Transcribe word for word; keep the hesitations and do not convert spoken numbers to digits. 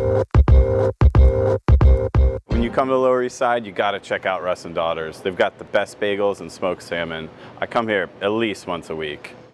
When you come to the Lower East Side, you gotta check out Russ and Daughters. They've got the best bagels and smoked salmon. I come here at least once a week.